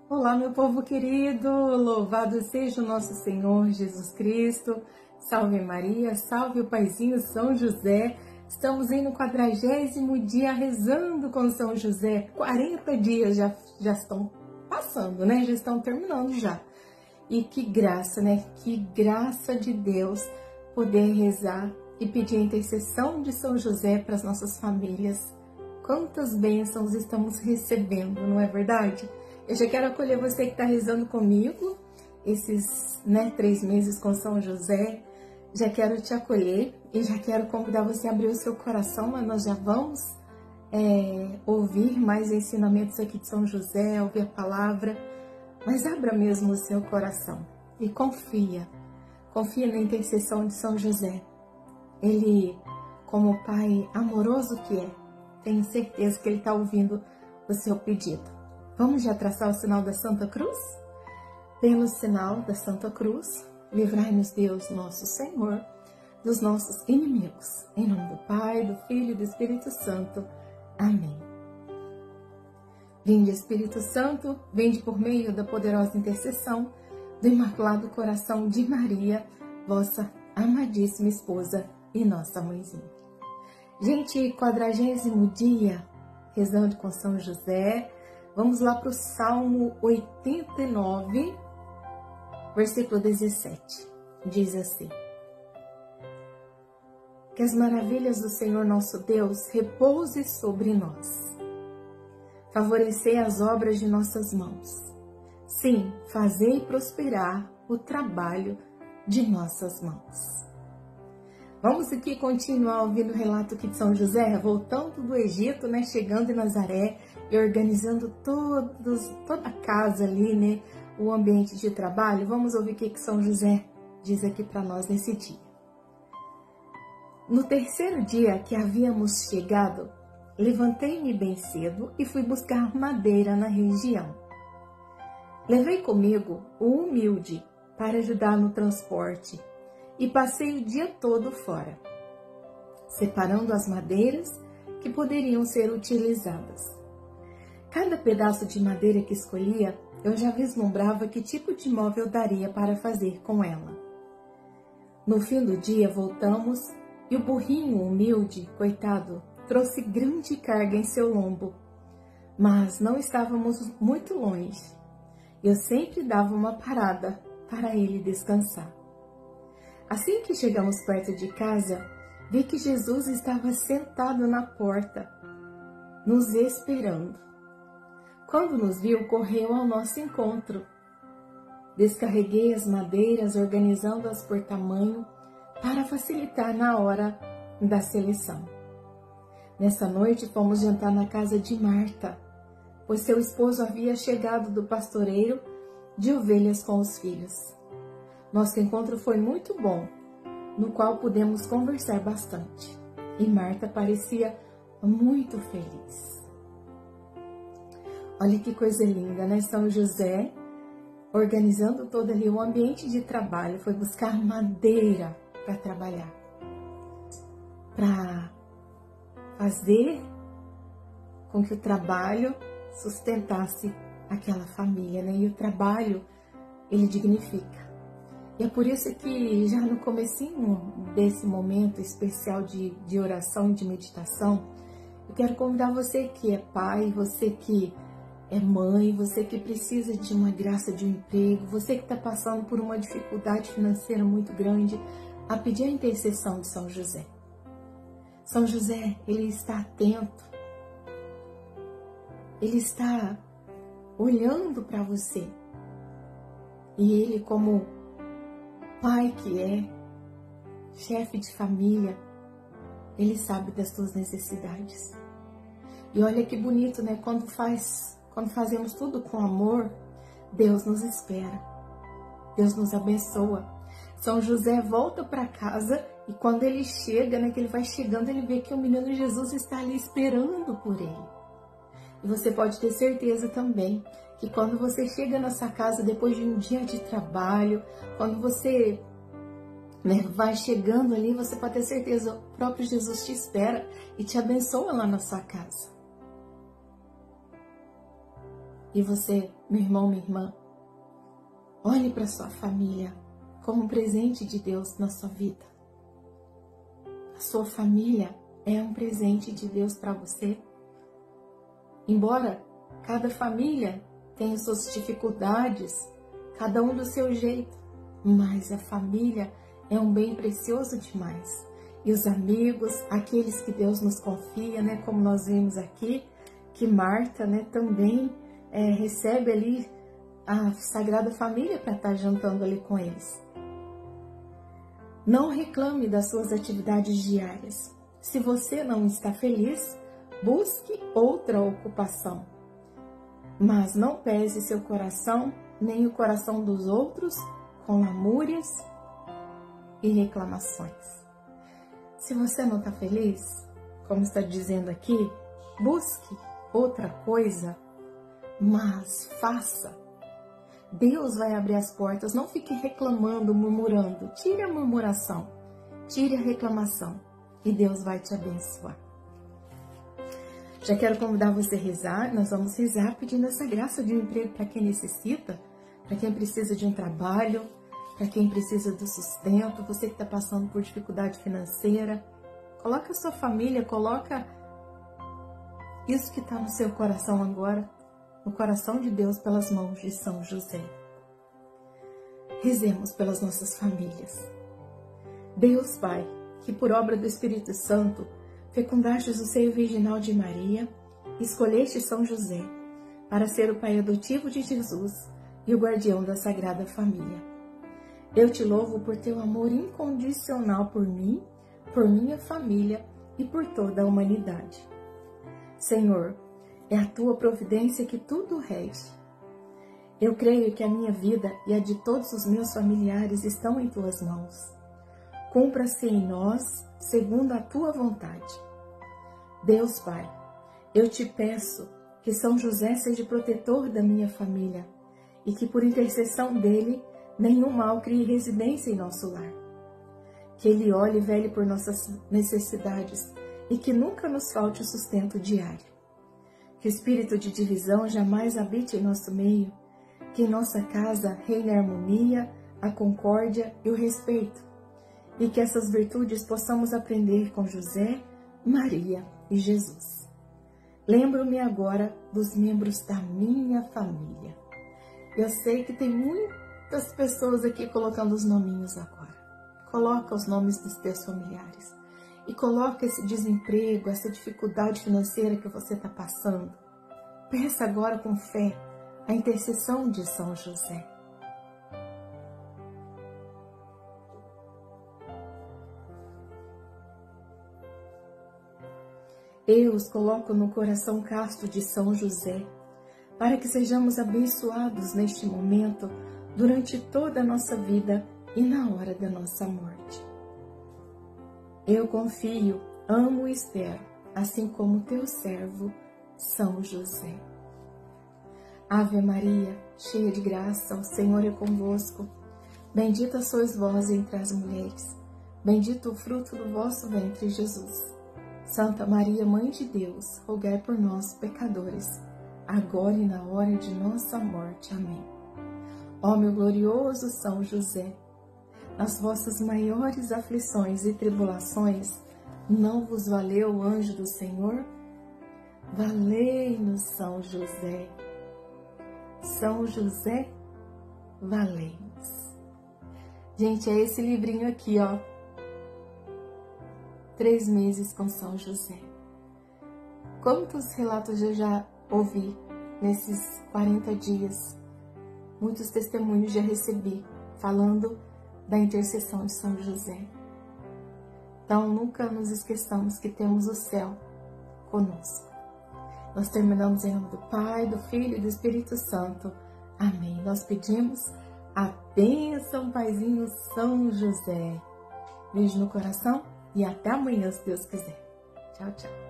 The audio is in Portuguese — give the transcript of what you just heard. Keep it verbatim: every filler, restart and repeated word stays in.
Olá, meu povo querido, louvado seja o nosso Senhor Jesus Cristo, salve Maria, salve o Paizinho São José. Estamos aí no quadragésimo dia rezando com São José, quarenta dias já, já estão passando, né? Já estão terminando já. E que graça, né? Que graça de Deus poder rezar e pedir a intercessão de São José para as nossas famílias. Quantas bênçãos estamos recebendo, não é verdade? Eu já quero acolher você que está rezando comigo, esses né, três meses com São José. Já quero te acolher e já quero convidar você a abrir o seu coração, mas nós já vamos é, ouvir mais ensinamentos aqui de São José, ouvir a palavra. Mas abra mesmo o seu coração e confia, confia na intercessão de São José. Ele, como Pai amoroso que é, tenho certeza que Ele está ouvindo o seu pedido. Vamos já traçar o sinal da Santa Cruz? Pelo sinal da Santa Cruz, livrai-nos Deus, nosso Senhor, dos nossos inimigos. Em nome do Pai, do Filho e do Espírito Santo. Amém. Vinde, Espírito Santo, vinde por meio da poderosa intercessão do Imaculado Coração de Maria, vossa amadíssima esposa e nossa mãezinha. Gente, quadragésimo dia, rezando com São José. Vamos lá para o Salmo oitenta e nove, versículo dezessete. Diz assim: que as maravilhas do Senhor nosso Deus repousem sobre nós. Favorecei as obras de nossas mãos. Sim, fazei prosperar o trabalho de nossas mãos. Vamos aqui continuar ouvindo o relato aqui de São José, voltando do Egito, né, chegando em Nazaré e organizando todos, toda a casa ali, né, o ambiente de trabalho. Vamos ouvir o que, que São José diz aqui para nós nesse dia. No terceiro dia que havíamos chegado, levantei-me bem cedo e fui buscar madeira na região. Levei comigo o humilde para ajudar no transporte e passei o dia todo fora, separando as madeiras que poderiam ser utilizadas. Cada pedaço de madeira que escolhia, eu já vislumbrava que tipo de móvel daria para fazer com ela. No fim do dia voltamos e o burrinho humilde, coitado, trouxe grande carga em seu lombo, mas não estávamos muito longe. Eu sempre dava uma parada para ele descansar. Assim que chegamos perto de casa, vi que Jesus estava sentado na porta, nos esperando. Quando nos viu, correu ao nosso encontro. Descarreguei as madeiras, organizando-as por tamanho, para facilitar na hora da seleção. Nessa noite, fomos jantar na casa de Marta, pois seu esposo havia chegado do pastoreiro de ovelhas com os filhos. Nosso encontro foi muito bom, no qual pudemos conversar bastante, e Marta parecia muito feliz. Olha que coisa linda, né? São José, organizando todo ali o ambiente de trabalho, foi buscar madeira para trabalhar, para fazer com que o trabalho sustentasse aquela família, né? E o trabalho, ele dignifica. E é por isso que já no comecinho desse momento especial de, de oração e de meditação, eu quero convidar você que é pai, você que é mãe, você que precisa de uma graça de um emprego, você que está passando por uma dificuldade financeira muito grande, a pedir a intercessão de São José. São José, ele está atento, ele está olhando para você. E ele, como pai que é, chefe de família, ele sabe das suas necessidades. E olha que bonito, né? Quando, faz, quando fazemos tudo com amor, Deus nos espera, Deus nos abençoa. São José volta para casa e quando ele chega, né, que ele vai chegando, ele vê que o menino Jesus está ali esperando por ele. E você pode ter certeza também que quando você chega na sua casa depois de um dia de trabalho, quando você né, vai chegando ali, você pode ter certeza, o próprio Jesus te espera e te abençoa lá na sua casa. E você, meu irmão, minha irmã, olhe para sua família como um presente de Deus na sua vida. A sua família é um presente de Deus para você. Embora cada família tenha suas dificuldades, cada um do seu jeito, mas a família é um bem precioso demais. E os amigos, aqueles que Deus nos confia, né, como nós vimos aqui, que Marta, né, também é, recebe ali a Sagrada Família para estar jantando ali com eles. Não reclame das suas atividades diárias. Se você não está feliz, busque outra ocupação. Mas não pese seu coração, nem o coração dos outros, com lamúrias e reclamações. Se você não está feliz, como está dizendo aqui, busque outra coisa, mas faça. Deus vai abrir as portas, não fique reclamando, murmurando. Tire a murmuração, tire a reclamação e Deus vai te abençoar. Já quero convidar você a rezar, nós vamos rezar pedindo essa graça de um emprego para quem necessita, para quem precisa de um trabalho, para quem precisa do sustento, você que está passando por dificuldade financeira. Coloca a sua família, coloca isso que está no seu coração agora, no coração de Deus pelas mãos de São José. Rezemos pelas nossas famílias. Deus Pai, que por obra do Espírito Santo fecundastes o seio virginal de Maria, escolheste São José para ser o pai adotivo de Jesus e o guardião da Sagrada Família. Eu te louvo por teu amor incondicional por mim, por minha família e por toda a humanidade. Senhor, é a tua providência que tudo rege. Eu creio que a minha vida e a de todos os meus familiares estão em tuas mãos. Cumpra-se em nós segundo a tua vontade. Deus Pai, eu te peço que São José seja protetor da minha família e que por intercessão dele nenhum mal crie residência em nosso lar. Que ele olhe e vele por nossas necessidades e que nunca nos falte o sustento diário. Que o espírito de divisão jamais habite em nosso meio, que em nossa casa reine a harmonia, a concórdia e o respeito, e que essas virtudes possamos aprender com José, Maria e Jesus. Lembro-me agora dos membros da minha família. Eu sei que tem muitas pessoas aqui colocando os nominhos agora. Coloca os nomes dos teus familiares. E coloca esse desemprego, essa dificuldade financeira que você está passando. Peça agora com fé a intercessão de São José. Eu os coloco no coração casto de São José, para que sejamos abençoados neste momento, durante toda a nossa vida e na hora da nossa morte. Eu confio, amo e espero, assim como teu servo, São José. Ave Maria, cheia de graça, o Senhor é convosco. Bendita sois vós entre as mulheres, bendito o fruto do vosso ventre, Jesus. Santa Maria, Mãe de Deus, rogai por nós, pecadores, agora e na hora de nossa morte. Amém. Ó meu glorioso São José, nas vossas maiores aflições e tribulações, não vos valeu o anjo do Senhor? Valei-nos, São José. São José, valei-nos. Gente, é esse livrinho aqui, ó. Três meses com São José. Quantos relatos eu já ouvi nesses quarenta dias? Muitos testemunhos já recebi falando da intercessão de São José. Então, nunca nos esqueçamos que temos o céu conosco. Nós terminamos em nome do Pai, do Filho e do Espírito Santo. Amém. Nós pedimos a bênção, Paizinho São José. Beijo no coração e até amanhã, se Deus quiser. Tchau, tchau.